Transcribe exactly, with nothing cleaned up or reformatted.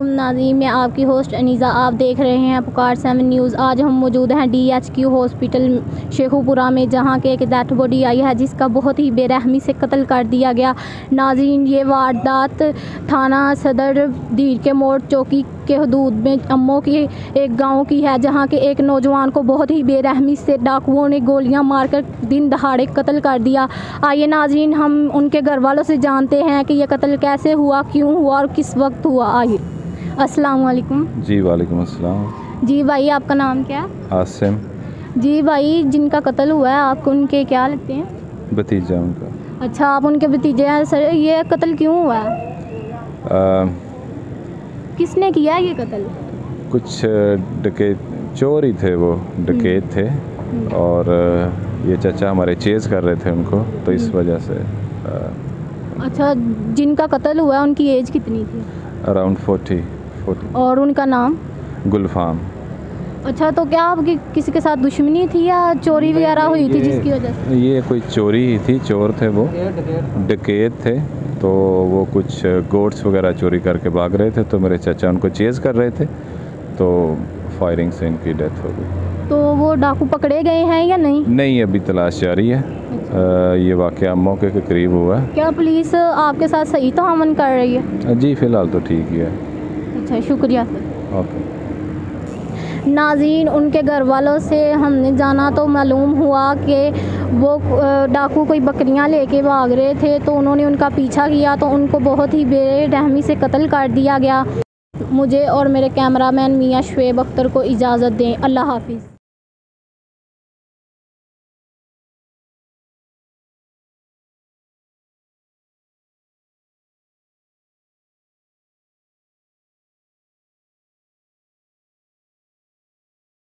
नाज़रीन, मैं आपकी होस्ट अनीज़ा, आप देख रहे हैं पुकार सेवन न्यूज़। आज हम मौजूद हैं D H Q hospital Sheikhupura में, जहां के एक डेथ बॉडी आई है जिसका बहुत ही बेरहमी से कत्ल कर दिया गया। नाज़रीन, ये वारदात थाना सदर दीर के मोड़ चौकी के हदूद में अम्मो की एक गांव की है, जहां के एक नौजवान को बहुत ही बेरहमी से डाकुओं ने गोलियां मारकर दिन दहाड़े कत्ल कर दिया। आइए नाज़रीन, हम उनके घर वालों से जानते हैं कि यह कत्ल कैसे हुआ, क्यों हुआ और किस वक्त हुआ। आइए। अस्सलाम वालेकुम। जी वालेकुम अस्सलाम। जी भाई, आपका नाम क्या है? आसिम। जी भाई, जिनका कत्ल हुआ है आपको उनके क्या लगते हैं? भतीजा उनका। अच्छा, आप उनके भतीजे हैं। सर, ये कत्ल क्यों हुआ है? आ, किसने किया ये कत्ल? कुछ डकैत चोर ही थे, वो डकैत थे और ये चाचा हमारे चेज़ कर रहे थे उनको, तो इस वजह से। आ, अच्छा, जिनका कत्ल हुआ उनकी एज कितनी थी? Around forty forty. और उनका नाम? गुलफाम। अच्छा, तो क्या आपकी किसी के साथ दुश्मनी थी या चोरी वगैरह हुई थी जिसकी वजह से? ये कोई चोरी ही थी, चोर थे वो, डकैत थे, तो वो कुछ गोट्स वगैरह चोरी करके भाग रहे थे, तो मेरे चाचा उनको चेज़ कर रहे थे, तो फायरिंग से इनकी डेथ हो गई। तो वो डाकू पकड़े गए हैं या नहीं? नहीं, अभी तलाश जारी है। आ, ये वाक़या मौके के करीब हुआ है। क्या पुलिस आपके साथ सही तामन कर रही है? जी फ़िलहाल तो ठीक ही है। अच्छा, शुक्रिया सर। ओके। नाज़रीन, उनके घर वालों से हमने जाना तो मालूम हुआ कि वो डाकू कोई बकरियां लेके भाग रहे थे, तो उन्होंने उनका पीछा किया, तो उनको बहुत ही बेरहमी से कत्ल कर दिया गया। मुझे और मेरे कैमरामैन मियां शुएब अख्तर को इजाज़त दें। अल्लाह हाफिज़।